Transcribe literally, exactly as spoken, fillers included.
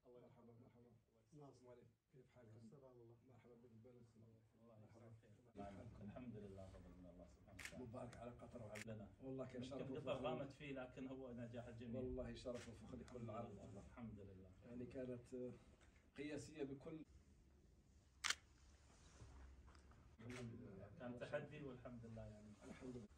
الله مرحبا مرحبا. السلام عليكم، كيف حالكم؟ السلام الله. مرحبا بك بالك. الله يسعدك. الحمد لله فضل من الله سبحانه وتعالى. مبارك على قطر وعلى لنا والله كان شرف يمكن قطر غامت فيه لكن هو نجاح الجميع. والله شرف وفخر لكل العرب والله. الحمد لله. يعني كانت قياسيه بكل. الحمد لله كان تحدي والحمد لله يعني. الحمد لله.